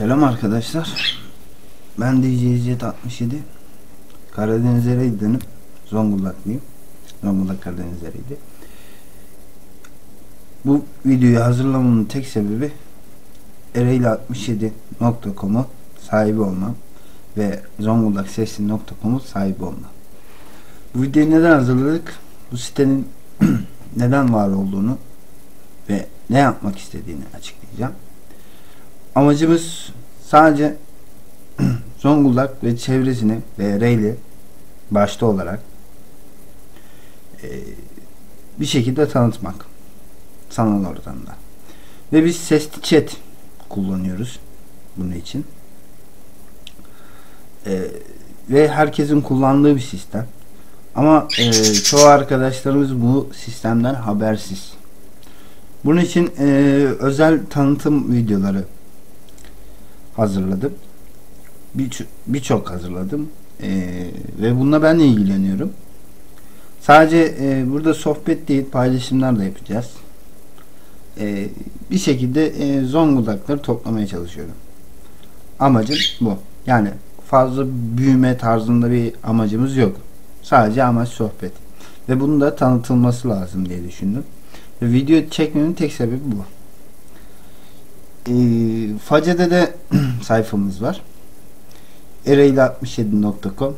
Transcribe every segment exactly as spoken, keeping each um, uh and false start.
Selam arkadaşlar. Ben D J İzzet altmış yedi. Karadeniz Ereğli'denim. Zonguldaklıyım. Zonguldak Karadeniz Ereğli. Bu videoyu hazırlamamın tek sebebi ereğli altmış yedi nokta com'u sahibi olmam ve zonguldak sesli nokta com'u sahibi olmam. Bu videoyu neden hazırladık? Bu sitenin neden var olduğunu ve ne yapmak istediğini açıklayacağım. Amacımız sadece Zonguldak ve çevresini ve Ereğli başta olarak e, bir şekilde tanıtmak sanal ortamda. Ve biz sesli chat kullanıyoruz bunun için. E, ve herkesin kullandığı bir sistem. Ama e, çoğu arkadaşlarımız bu sistemden habersiz. Bunun için e, özel tanıtım videoları hazırladım. Birçok birçok hazırladım. Ee, ve bununla ben de ilgileniyorum. Sadece e, burada sohbet değil, paylaşımlar da yapacağız. Ee, bir şekilde e, Zonguldakları toplamaya çalışıyorum. Amacım bu. Yani fazla büyüme tarzında bir amacımız yok. Sadece amaç sohbet. Ve bunun da tanıtılması lazım diye düşündüm. Ve video çekmemin tek sebebi bu. E, Face'de de sayfamız var. ereğli altmış yedi nokta com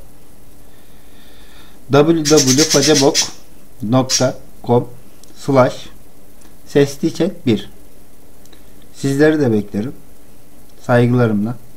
w w w nokta facebok nokta com slash sesli chat bir. Sizleri de beklerim. Saygılarımla.